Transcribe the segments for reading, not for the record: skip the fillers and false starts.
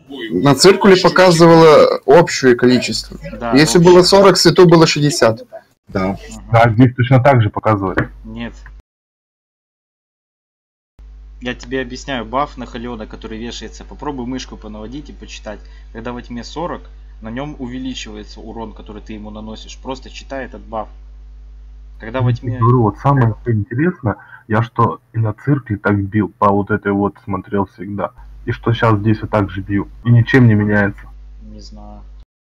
На циркуле показывало общее количество. Да, Если общее. было 40, в свету было 60. Да. Да, здесь точно так же показывает. Нет. Я тебе объясняю, баф на Халиона, который вешается. Попробуй мышку понаводить и почитать. Когда во тьме 40, на нем увеличивается урон, который ты ему наносишь. Просто читай этот баф. Когда во тьме... Я говорю, вот самое интересное, я что и на цирке так бил, по вот этой вот смотрел всегда. И что сейчас здесь вот так же бью. И ничем не меняется. Не знаю.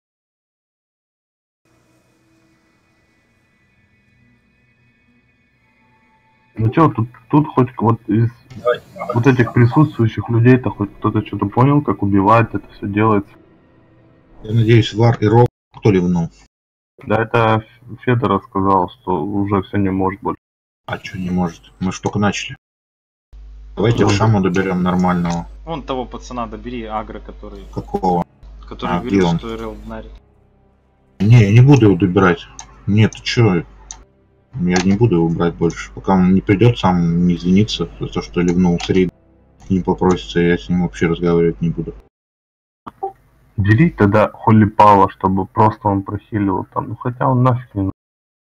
Ну чё, тут хоть вот из вот этих присутствующих людей-то хоть кто-то что-то понял, как убивать это все делается. Я надеюсь, Вар и Рок кто ливнул. Да, это Федор сказал, что уже все не может больше. А что не может? Мы ж только начали. Давайте Шаму доберем нормального. Вон того пацана добери, агро, который Какого? говорил, где он? что РЛ днарит. Не, я не буду его добирать. Нет, ты чё? Я не буду его брать больше. Пока он не придет, сам не извинится за то, что ливнул с рейда. Не попросится, я с ним вообще разговаривать не буду. Делить тогда Холли Пала, чтобы просто он прохиливал там. Ну хотя он нафиг не нужен.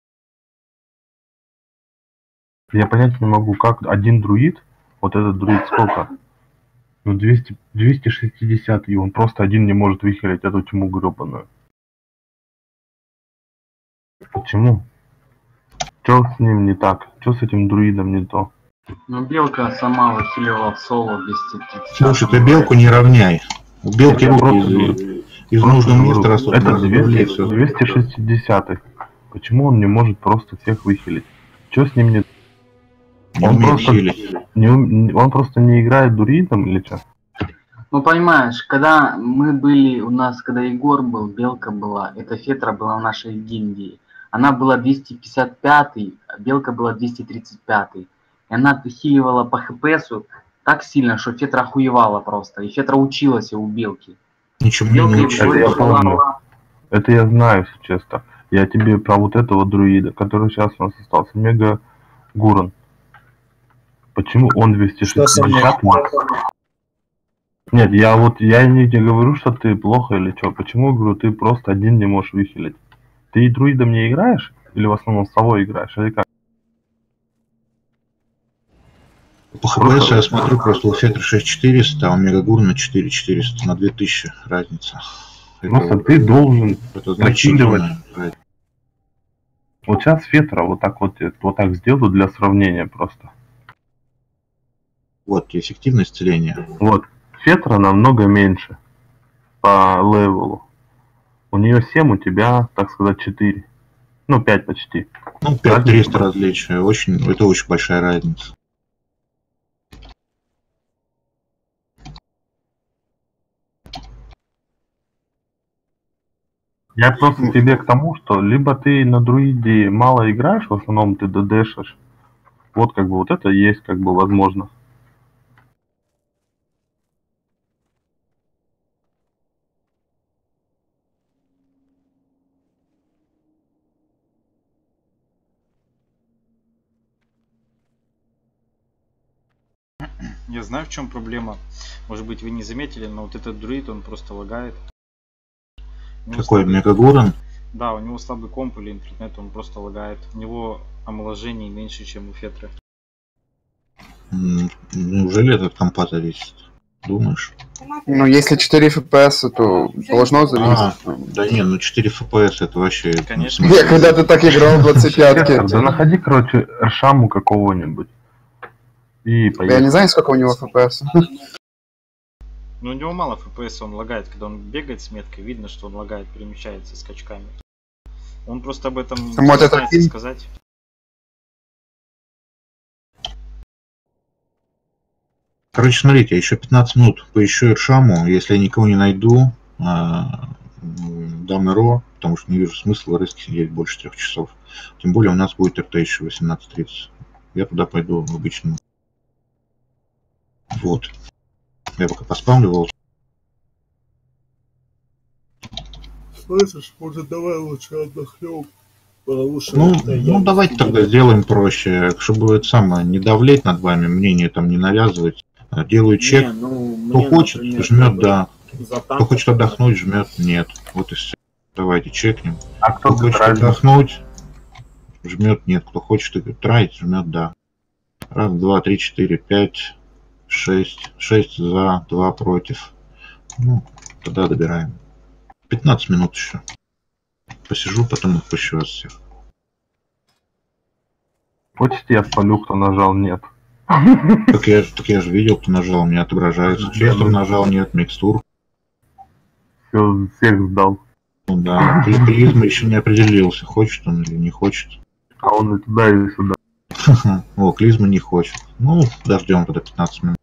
Я понять не могу, как один друид, вот этот друид сколько? Ну 260, и он просто один не может выхилить эту тьму гребаную. Почему? Что с ним не так? Что с этим друидом не то? Ну, белка сама выхиливала в соло 230. Слушай, ты белку не равняй. У белки Я руки просто из нужного места растут. Это Разрубли всё. 260. Почему он не может просто всех выхилить? Что с ним не... Не Он умеет просто, хилить. он просто не играет друидом или что? Ну, понимаешь, когда мы были, у нас, когда Егор был, белка была, эта Фетра была в нашей гильдии. Она была 255, а белка была 235. И она хиливала по хпсу так сильно, что Фетра охуевала просто. И Фетра училась у белки. Ничему Белка не и учит. Это я была- помню. Это я знаю, если честно. Я тебе про вот этого друида, который сейчас у нас остался. Мега Гурон. Почему он 260 макс? Нет, я не говорю, что ты плохо или что. Почему, говорю, ты просто один не можешь выхилить? Ты и друидом не играешь? Или в основном с собой играешь? Или как? По ХПС я смотрю, просто у Фетры 6400, а у Мегагурна 4400 на 2000 разница. Просто ты должен это значительная разница. Вот сейчас Фетра вот так сделаю для сравнения просто. Вот, эффективность целения. Вот. Фетра намного меньше по левелу. У нее 7, у тебя, так сказать, 4. Ну, 5 почти. Ну, 5300 различия. Это очень большая разница. Я просто тебе к тому, что либо ты на друиде мало играешь, в основном ты ДДшишь. Вот как бы вот это есть как бы возможно. Я знаю, в чем проблема. Может быть, вы не заметили, но вот этот друид, он просто лагает. У него Какой, слабый- Мегагурон? Да, у него слабый комп или интернет, он просто лагает. У него омоложение меньше, чем у Фетры. Неужели этот компат зависит? Думаешь? Ну, если 4 FPS, то должно зависеть. Да не, ну 4 FPS это вообще... Конечно. Я когда-то так играл в 25-ке. Да находи, короче, Эршаму какого-нибудь. И Я поехали. не знаю, сколько у него FPS. Но у него мало FPS, он лагает. Когда он бегает с меткой, видно, что он лагает, перемещается скачками. Он просто об этом не Вот это стесняется фильм. сказать. Короче, смотрите, еще 15 минут поищу Эршаму. Если я никого не найду, дам РО, потому что не вижу смысла в риске сидеть больше 3 часов. Тем более у нас будет РТ еще 18:30. Я туда пойду в обычном. Вот. Я пока поспамливал. Слышишь, может давай лучше отдохнем, потому что... Ну, давайте тогда сделаем проще, чтобы это самое, не давлеть над вами, мнение там не навязывать. Делаю чек, кто хочет, жмет, да. За Кто танк. хочет отдохнуть, жмет нет. Вот и все. Давайте чекнем. А кто Кто хочет правильно? отдохнуть, жмет нет. Кто хочет тратить, жмет да. Раз, два, три, четыре, пять, шесть. 6 за, 2 против. Ну, тогда добираем. 15 минут еще. Посижу, потом отпущу вас всех. Хочете, я спалю, кто нажал нет. Так я же видел, кто нажал, у меня отображается. Честер нажал, нет, микстур. Все, всех сдал. Ну да, клизма еще не определился, хочет он или не хочет. А он и туда, и сюда. О, клизма не хочет. Ну, подождем тогда 15 минут.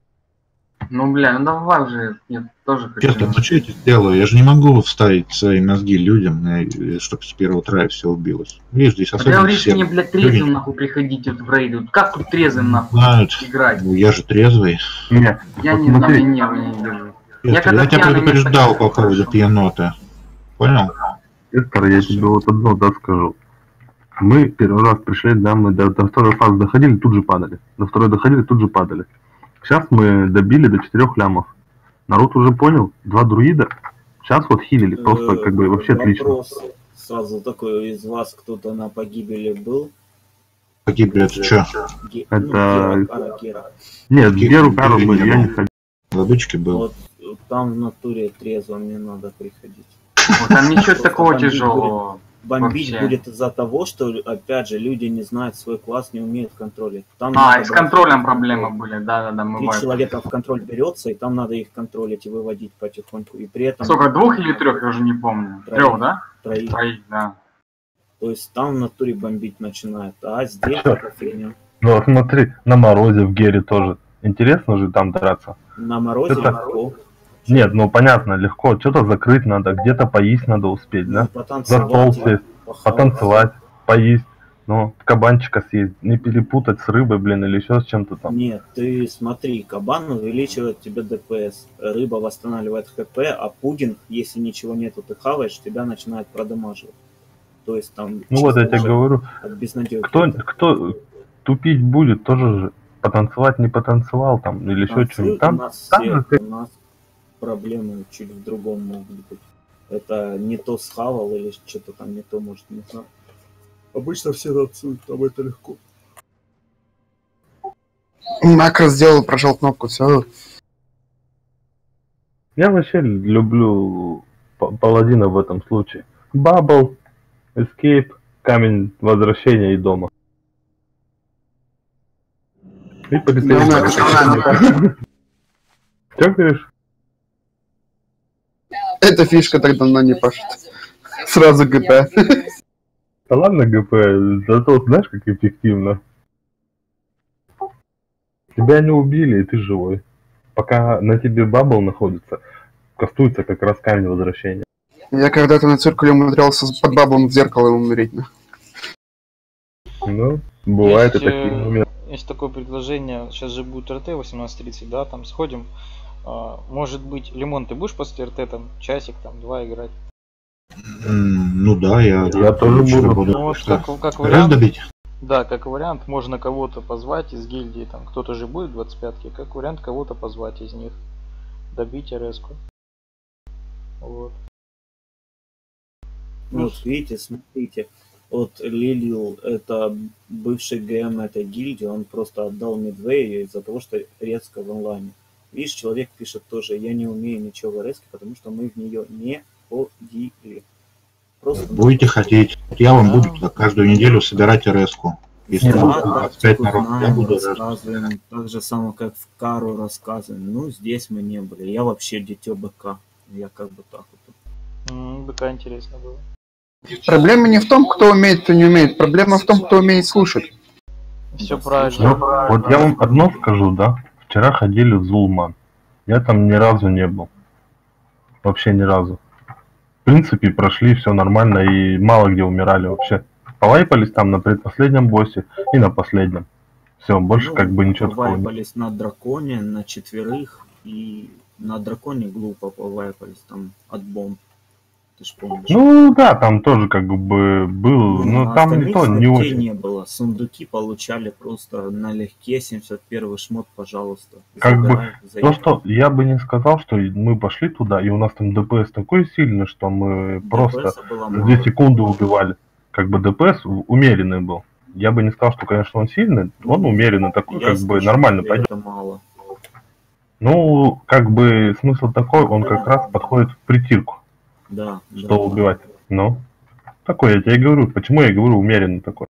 Ну, бля, ну давай уже, я тоже хочу. Честно, ну что я тебе сделаю? Я же не могу вставить свои мозги людям, чтобы с первого трая все убилось. Видишь, здесь Ты особенно говоришь все мне, блядь, трезвым нахуй приходить вот в рейды. Как тут трезвым нахуй знают. играть? Ну, я же трезвый. Не, Я вот не знаю, смотри, нервы не держу. Честно, когда я тебя пьяный, мне предупреждал так по поводу хорошо. пьяноты. Понял? Эстер, я тебе вот одно да скажу. Мы первый раз пришли, да, мы до второй фазы доходили, тут же падали. До второй доходили, тут же падали. Сейчас мы добили до 4 лямов. Народ уже понял, 2 друида. Сейчас вот хилили, просто как бы вообще отлично. Вопрос сразу такой, из вас кто-то на погибели был? Погибли это что? Это- Гера. Нет, Каких Геру Кару друидов были, не я не было? ходил. Ладучки был. Вот там в натуре трезво мне надо приходить. Вот там ничего Просто такого бомбить тяжелого. Бомбить Вообще. будет из-за того, что, опять же, люди не знают свой класс, не умеют контролить. Там надо А, и с брать контролем контроль. проблемы были, да-да-да, мы 3 вайпали. человека в контроль берется, и там надо их контролить и выводить потихоньку. И при этом Сколько, 2 или 3, я уже не помню. 3, да? троих. 3, да. То есть там в натуре бомбить начинает. А здесь это фигня. Ну вот смотри, на морозе в Гере тоже. Интересно же там драться. На морозе Это- легко. Нет, ну понятно, легко. Что-то закрыть надо, где-то поесть надо успеть, Ну, да? За потанцевать, стол сесть, похавать. потанцевать, поесть. Ну, кабанчика съесть, не перепутать с рыбой, блин, или еще с чем-то там. Нет, ты смотри, кабан увеличивает тебе ДПС, рыба восстанавливает ХП, а пудинг, если ничего нету, ты хаваешь, тебя начинает продамаживать. То есть там Ну вот я тебе уже говорю, от безнадёги. кто тупить будет, тоже же потанцевать не потанцевал там, или еще Танцуют что-нибудь. у Там, нас там все, же у нас проблемы чуть в другом могут быть. Это не то схавал или что-то там не то, может, не знаю. Обычно все танцуют, там это легко. Макро сделал, прожал кнопку, все. я вообще люблю паладина в этом случае. Бабл, эскейп, камень возвращения и дома. И полетели. Что говоришь? Эта фишка так давно не пашет. Сразу ГП. Да ладно, ГП, зато вот знаешь, как эффективно. Тебя не убили, и ты живой. Пока на тебе бабл находится, кастуется как раз камень возвращения. Я когда-то на циркуле умудрялся под баблом в зеркало умереть. Ну, бывает и Есть, такие моменты. Есть такое предложение, сейчас же будет РТ 18:30, да, там сходим. Может быть, Лимон, ты будешь после РТ там часик, там, 2 играть? Ну да, я тоже вчера буду. Ну вот Что? как Раз вариант, добить? да, как вариант, можно кого-то позвать из гильдии, там кто-то же будет в 25-ке, как вариант кого-то позвать из них, добить РС-ку. Вот. Вот видите, смотрите, вот Лилил, это бывший ГМ этой гильдии, он просто отдал Мидвею из-за того, что резко в онлайне. Видишь, человек пишет тоже, я не умею ничего в РС, потому что мы в нее не ходили. Просто Будете хотеть. Я вам Да. буду туда каждую неделю собирать РС-ку. Если да, будет 25 тактику народ, я знаем, буду рассказываем, так же самое, как в Кару рассказываем. Ну, здесь мы не были. Я вообще дитё БК. Я как бы так вот. БК интересно было. Проблема не в том, кто умеет, кто не умеет. Проблема в том, кто умеет слушать. Все Да, правильно. Вот я вам одно скажу, да. Вчера ходили в Зулман. Я там ни разу не был. Вообще ни разу. В принципе, прошли, все нормально и мало где умирали вообще. Повайпались там на предпоследнем боссе и на последнем. Все, больше Ну, как бы ничего такого нет. Повайпались на драконе, на 4, и на драконе глупо повайпались там от бомб. ты ж помнишь. Ну да, там тоже как бы был, но там остальных то не смертей очень. не было. Сундуки получали просто налегке, 71-й шмот, пожалуйста. Как бы, Забирай, то, заебал. что я бы не сказал, что мы пошли туда, и у нас там ДПС такой сильный, что мы просто ДПС было за мало. 2 секунды убивали. Как бы ДПС умеренный был. Я бы не сказал, что, конечно, он сильный, он умеренный такой, Я как бы слышу, нормально тебе пойдет. это мало. Ну, как бы смысл такой, он как раз подходит в притирку, Да, что да. убивать. Ну, такой, я тебе и говорю, почему я говорю умеренный такой.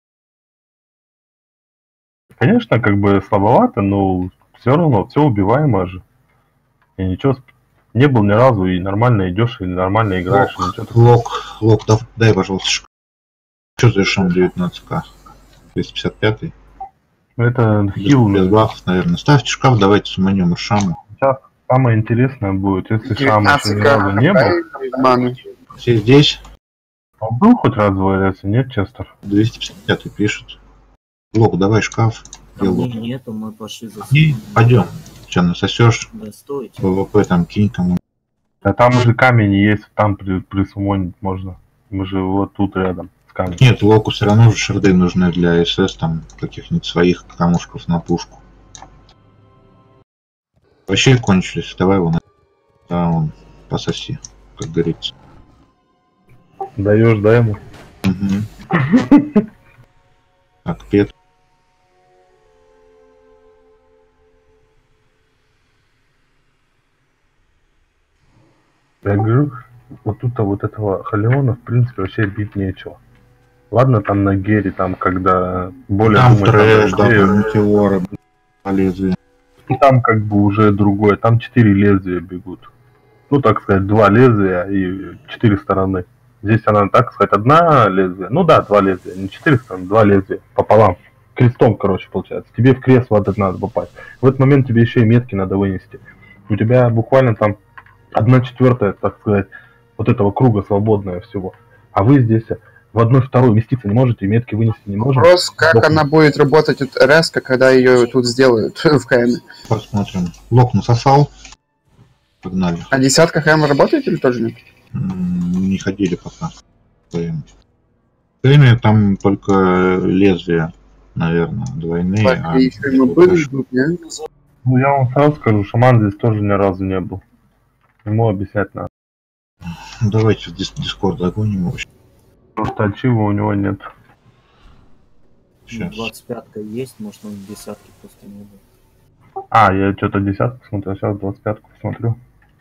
Конечно, как бы слабовато, но все равно, все убиваемо же. И ничего, не был ни разу, и нормально идешь, и нормально играешь, и ничего такого. Лок, дай, пожалуйста, шкаф. Что за шам 19к? 255-й? Это хил. Без бафов, наверное. Ставьте шкаф, давайте суманем из шама. Сейчас самое интересное будет, если шам еще ни разу не был. Маны. Все здесь? Он был хоть раз в АЭС, нет, Честер? 255-й пишет. Лок, давай шкаф. А мне нету, мы пошли за И пойдем. Че, насосешь? Да стойте. ВВП там кинь кому. А там уже камень есть, там присумонить можно. Мы же вот тут рядом с камнем. Нет, Локу все равно же шарды нужны для СС, там каких-нибудь своих камушков на пушку. Вообще кончились, давай его на... Да, он пососи, как говорится. Даешь, да, ему? Угу. Так, Пет. Я говорю, вот тут-то вот этого Халеона, в принципе, вообще бить нечего. Ладно, там на Гере, там, когда более Там думать трэш, надо, да, метеоры, по лезвию. там как бы уже другое, там 4 лезвия бегут. Ну, так сказать, 2 лезвия и 4 стороны. Здесь она, так сказать, одна лезвие. Ну да, 2 лезвия, не 4 стороны, 2 лезвия пополам. Крестом, короче, получается. Тебе в крест в этот надо попасть. В этот момент тебе еще и метки надо вынести. У тебя буквально там 1/4, так сказать, вот этого круга свободное всего. А вы здесь в 1/2 вместиться не можете, метки вынести не можете. Вопрос, как она будет работать от резко, когда ее тут сделают в КМ. Посмотрим. Лок насосал. Погнали. А 10 КМ работает или тоже нет? Не ходили пока. Время там только лезвия, наверное, двойные. Так, и еще мы были ждут, нет? Ну, я вам сразу скажу, шаман здесь тоже ни разу не был. Ему объяснять надо. Давайте в Дискорд загоним его. Потому что ачива у него нет. Сейчас. 25-ка есть, может он в десятке просто не был. А, я что-то 10-ку смотрел, сейчас 25-ку посмотрю.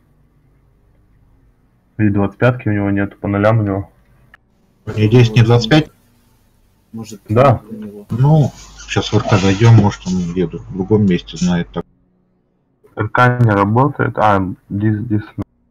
И 25-ки у него нет, по нулям у него. Не 10, не 25? Может, Да. у него. Ну, сейчас в РК зайдем, может он где-то в другом месте знает. Так. РК не работает. А, здесь.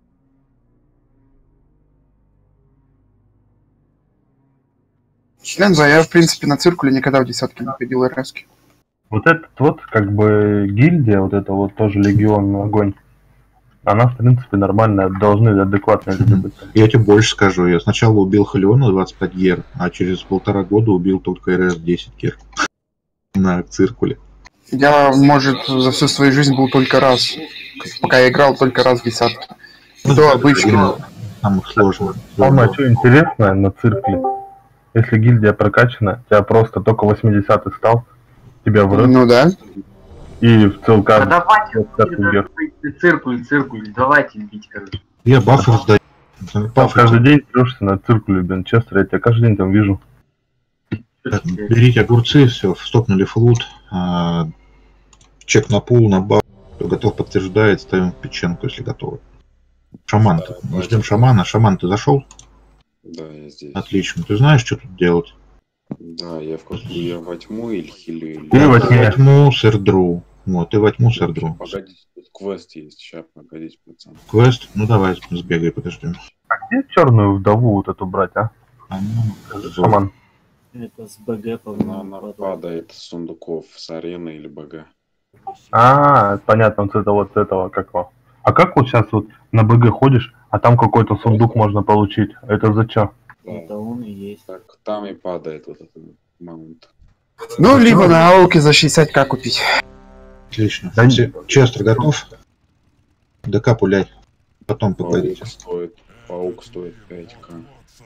Член за, я в принципе на циркуле никогда в 10 не ходил РСки. Вот этот вот, как бы, гильдия, вот это вот тоже легион огонь. Она, в принципе, нормальная, должны адекватные люди быть. Я тебе больше скажу, я сначала убил Халиона 25 гер, а через 1,5 года убил только РС 10 гер. На циркуле. Я, может, за всю свою жизнь был только раз. Пока я играл, только раз в 10. До обычного. Самых сложных. Самое, что интересное на циркле, если гильдия прокачана, тебя просто только 80-й стал, тебя в РС, Ну да. и в целка... А давайте, 25 гер. циркуль, давайте бить, короче. Я бафы раздаю. Каждый день трешься на циркуле, блин, честно, я тебя каждый день там вижу. Так, берите огурцы, все, стопнули флут. Чек на пул, на баф. Кто готов, подтверждает, ставим в печенку, если готовы. Шаман, мы ждем шамана. Шаман, ты зашел? Да, я здесь. Отлично. Ты знаешь, что тут делать? Да, я во тьму или хилю, или... Ты во тьме. Во тьму с Эрдру. Вот, ты во тьму с Эрдру. Погодите, тут квест есть. Сейчас, погодите, пацан. Квест? Ну давай, сбегай, подожди. Где черную вдову вот эту брать, а? Шаман. Это с БГ, Она по-моему, падает с сундуков с арены или БГ. А, понятно, вот это вот этого какого. А как вот сейчас вот на БГ ходишь, а там какой-то сундук можно получить? Это за что? Да. Это он и есть. Так, там и падает вот этот маунт. Ну, либо на ауке за 60к купить. Отлично. Да Честер готов? ДК пуляй. Потом поговорите. Стоит. Паук стоит 5к.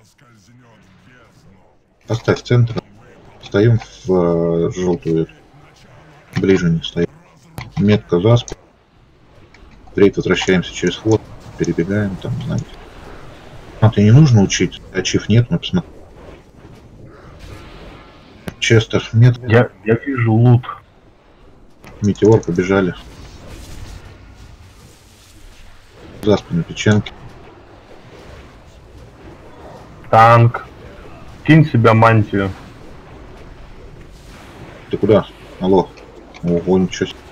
Поставь центр. Стоим в желтую. Ближе не стоим. Метка за спину. Рейд возвращаемся через ход. Перебегаем там, знаете. Это не нужно учить. Ачив нет, мы посмотрим. Честер, нет. Я вижу лут. Метеор, побежали. За спину печенки. Танк. Кинь себя мантию. Ты куда? Алло. Ого, ничего себе.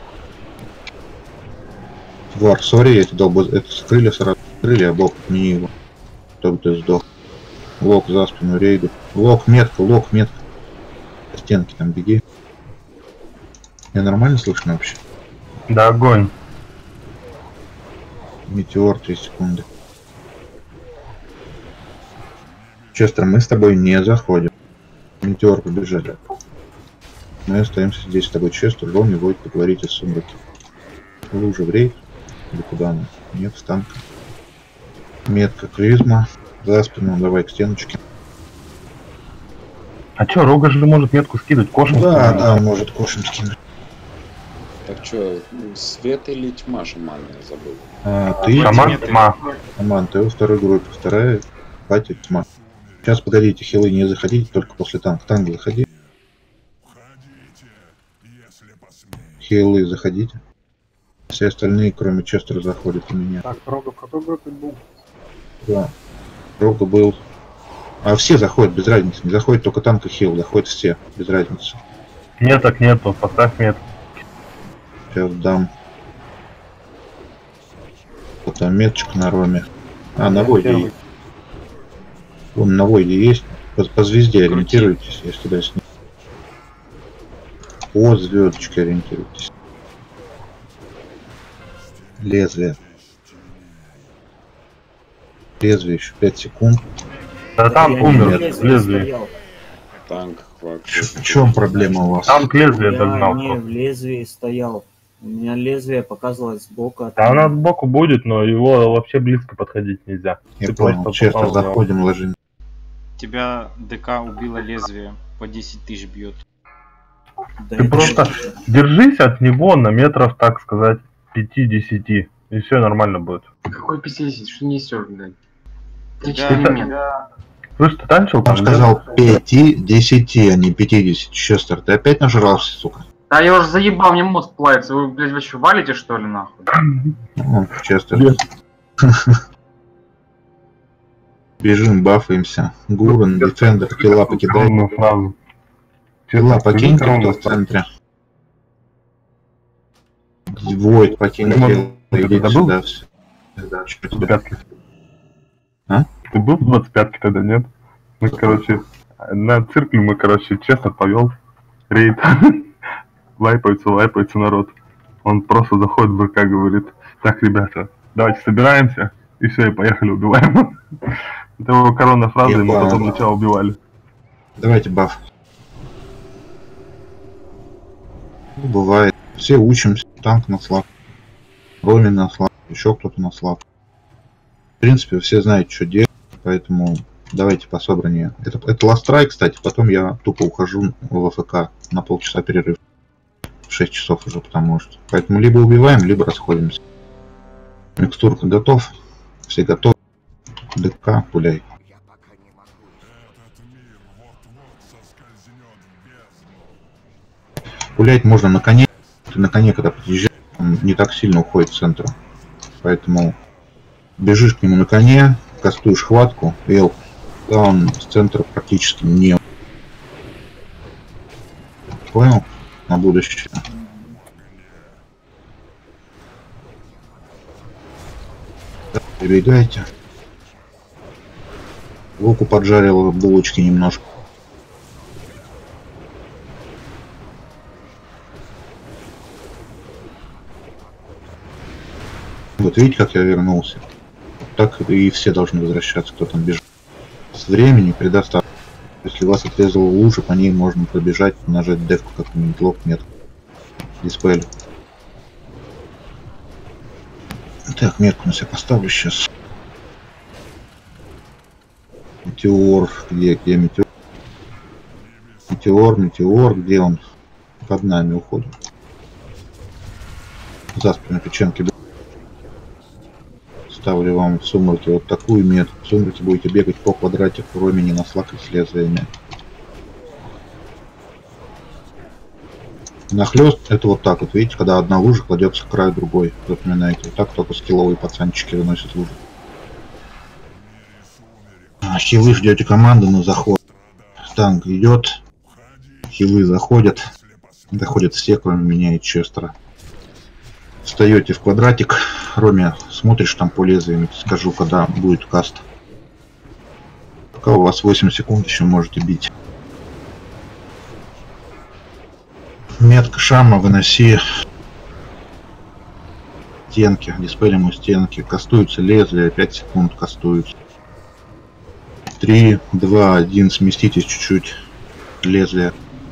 Вар, сори, я тебе дал бы это с крылья сразу. Крылья, а бог, не его. Чтобы ты сдох. Лок за спину рейду. Лок, метка, лок, метка. По стенке там беги. Меня нормально слышно вообще? Да, огонь. Метеор, 3 секунды. Честер, мы с тобой не заходим. Метеор, побежали. Мы остаемся здесь с тобой. Честер, Роми, Войт, поговорите с Сумраки. Вы уже в рейд? Или куда мы? Нет, в танка. Метка, клизма. За спину, давай к стеночке. А чё, Рога же может метку скидывать? Кошем? Да, да, может кошем скинуть. Так что, свет или тьма шаманная забыл? Ты Шаман, тьма. Шаман, ты во второй группе. Вторая, хватит тьма. Сейчас погодите, хилы не заходите, только после танка. Танк заходи. Хилы заходите. Все остальные, кроме Честера, заходят у меня. Так, Рога в какой группе был? Да. Рога был. А все заходят, без разницы. Не заходит только танк и хил, заходят все, без разницы. Меток нету, поставь метку. Сейчас дам. Вот там меточка на Роме. А, на Войде есть. Вон на Войде есть. По звезде ориентируйтесь, я сюда с ним. По звездочке ориентируйтесь. Лезвие. Лезвие еще 5 секунд. Да танк Я умер, не лезвие. стоял. Танк, хвак. В чем проблема у вас? Танк лезвие Я догнал. не в лезвии стоял. У меня лезвие показывалось сбоку. Да она сбоку будет, но его вообще близко подходить нельзя. Я Ты понял, просто Честер, попал в него. заходим, ложим. Тебя ДК убило лезвие. По 10 тысяч бьет. Да Ты это просто что? держись от него на метров, так сказать, 5-10. И все нормально будет. Какой 50? Что несешь, блядь? Тебя- 3-4 метра. тебя- Слышь, ты танчил Он там? нет? сказал 5-10, а не 50. Честер, ты опять нажрался, сука? Да я уже заебал, мне мозг плавится. Вы, блядь, вообще валите, что ли, нахуй? Ну, Честер. Нет. Бежим, бафаемся. Гурен, Дефендер, тела покидай. Коронную фразу. Тела Честно, покинь, скажи кто в центре. Войд, покинь Ты тело. Идите это был? сюда все. Да, что тебя? 25-ки. А? Ты был в 25-ке тогда, нет? Мы, короче, на циркле мы, короче, честно повел рейд. Лайпается народ. Он просто заходит в ВК, говорит: так, ребята, давайте собираемся, и все, и поехали, убиваем. Это его коронная фраза, и мы Ебать. потом начало убивали. Давайте баф. Ну, бывает. Все учимся. Танк на слаб. Роми на слаб. Еще кто-то на слаб. В принципе, все знают, что делать. Поэтому давайте пособраннее. Это Last Strike, кстати. Потом я тупо ухожу в АФК на полчаса перерыв. В 6 часов уже, потому что. Поэтому либо убиваем, либо расходимся. Микстурка готов. Все готовы. ДК, пуляй. Пулять можно на коне. Ты на коне, когда подъезжаешь, он не так сильно уходит в центр. Поэтому бежишь к нему на коне, кастуешь хватку, эл, да он с центра практически не... Понял? На будущее. Прибегайте. Луку поджарил, булочки немножко. Вот видите, как я вернулся? Так и все должны возвращаться, кто там бежит. С времени предостаточно. Если вас отрезала лужа, по ней можно пробежать, нажать девку как-нибудь, лок, нет. Диспель. Так, метку на себя поставлю сейчас. Метеор, где метеор? Метеор, где он? Под нами уходит. За спину печенки. Ставлю вам в сумраке вот такую метку. В сумраке будете бегать по квадратику ромени на слакать с лезвиями. Нахлёст это вот так вот, видите, когда одна лужа кладется к краю другой. Запоминайте. Вот так только скилловые пацанчики выносят лужу. Хилы ждете команду на заход. Танк идет. Хилы заходят. Доходят все, кроме меня и Честера. Встаете в квадратик. Роме, смотришь там по лезвиям, скажу, когда будет каст. Пока у вас 8 секунд еще можете бить. Метка шама, выноси стенки, диспелим у стенки. Кастуются лезвия, 5 секунд кастуются. 3, 2, 1, сместитесь чуть-чуть лезвие.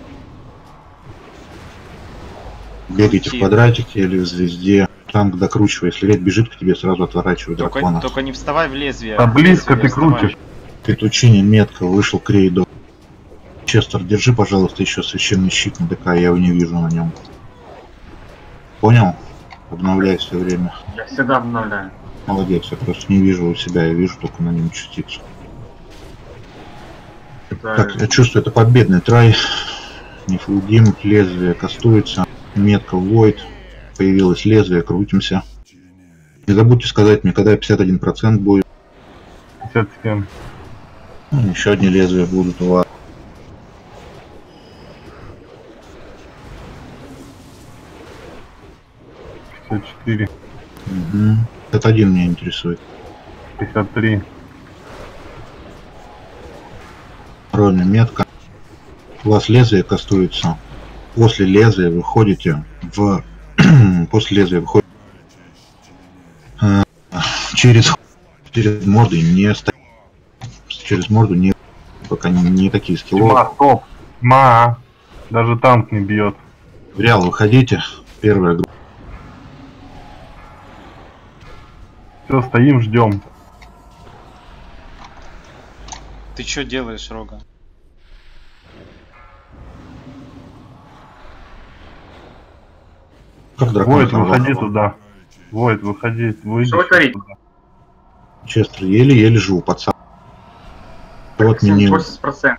Бегайте в квадратике или в звезде. Танк докручивай. Если лед бежит к тебе, сразу отворачивай дракона. Только не вставай в лезвие. А близко ты крутишь. Петучине метка, вышел к рейду. Честер, держи, пожалуйста, еще священный щит на ДК, я его не вижу на нем. Понял? Обновляй все время. Я всегда обновляю. Молодец, я просто не вижу у себя, я вижу только на нем частицу. Так, я чувствую, это победный трай. Не фулдим, лезвие кастуется. Метка Void. Появилось лезвие, крутимся. Не забудьте сказать мне, когда 51% будет. 57. Еще одни лезвия будут у вас. Угу. Это один меня интересует. 53. Роме метка. У вас лезвие кастуется. После лезвия выходите в... После лезвия выходите через морду не стоит. Через морду не... Пока не такие скиллы. Тьма, стоп. Тьма. Даже танк не бьет. В реал выходите. Первая группа. Все, стоим, ждем. Ты что делаешь, Рога? Войд, выходи туда. Войд, выходи. Что вы творите? Честер, еле-еле живу, пацан. Вот мне 80%.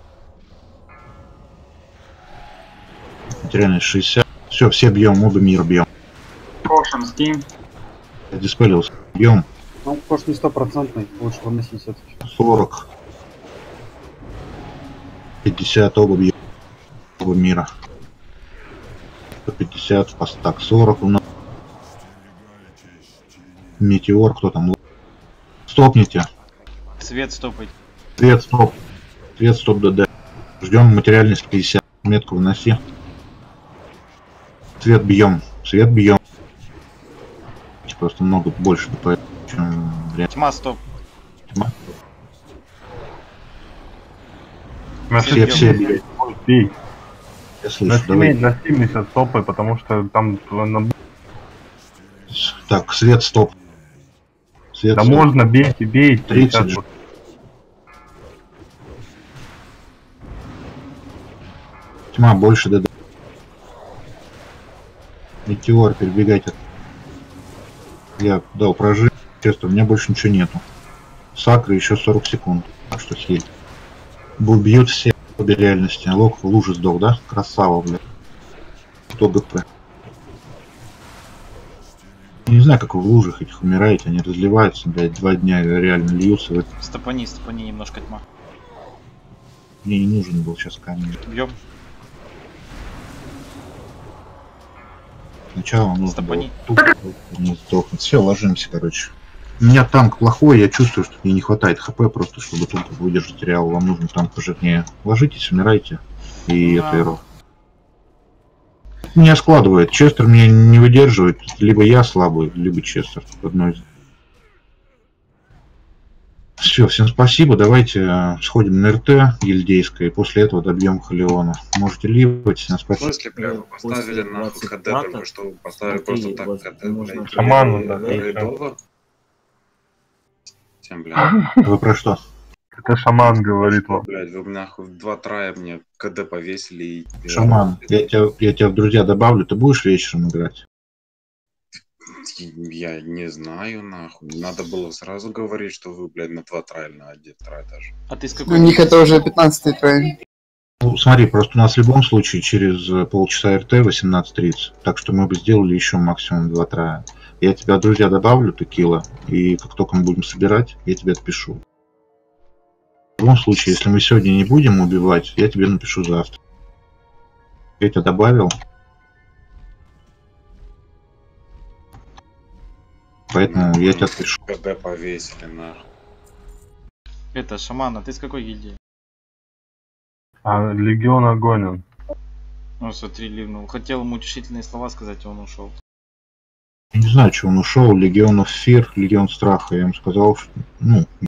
материальность 60. Все, все бьем, оба мира бьем. Пошем, скинь. Я диспелился. Бьем. Ну, кош не 100%, лучше выносить все-таки. 40. 50, оба бьем. Оба мира. 150, так, 40 у нас. Метеор, кто там? Стопните. Свет стопать. Свет, стоп. Свет, стоп, ДД. Ждем материальность 50. Метку выноси. Свет бьем. Свет бьем. Просто много больше, чем время. Тьма, стоп. Тьма. Все бьют. Бей. Я слышу, давай. На 70 стопай, потому что там... Так, свет, стоп. Свет, да стоп. можно, бейте, бейте. 30 же. Тьма, больше ДД. Метеор, перебегайте. Я дал прожить. Честно, у меня больше ничего нету. Сакры еще 40 секунд. Так что хиль. Бьют все обе реальности. Лок в луже сдох, да? Красава, блядь. Кто ГП? Не знаю, как вы в лужах этих умираете. Они разливаются, блядь, 2 дня реально льются. Стопани немножко, тьма. Мне не нужен был сейчас камень. Бьем. Сначала нужно было тупо не сдохнуть. Все, ложимся, короче. У меня танк плохой, я чувствую, что мне не хватает хп просто, чтобы тупо выдержать реал. Вам нужен танк пожирнее. Ложитесь, умирайте. И это эро. Меня складывает. Честер меня не выдерживает. Либо я слабый, либо Честер. Одно из... Все, всем спасибо. Давайте сходим на РТ гильдейское, и после этого добьем Халиона. Можете ливать, всем спасибо. Если бля, вы поставили на ХД, только что вы поставили просто так ХД, команду, да. Всем, бля. Вы про что? Это шаман говорит вам. Блядь, вы нахуй в 2 трая мне КД повесили и... Шаман, я тебя в друзья добавлю, ты будешь вечером играть? Я не знаю, нахуй. Надо было сразу говорить, что вы, блядь, на 2 трая, на 1 трай даже. А ты с У какой? них это уже 15-й трой. Ну, смотри, просто у нас в любом случае через полчаса РТ 18:30, так что мы бы сделали еще максимум 2 трая. Я тебя в друзья добавлю, текила, и как только мы будем собирать, я тебе отпишу. В любом случае, если мы сегодня не будем убивать, я тебе напишу завтра. Я тебя добавил. Поэтому я тебе отпишу. КД повесили, нахуй. Это шаман, а ты с какой гильдии? А Легион Огонен. Ну смотри, ливнул. Хотел ему утешительные слова сказать, и он ушел. Я не знаю, что он ушел. Легион of Fear, Легион Страха. Я ему сказал, что, ну,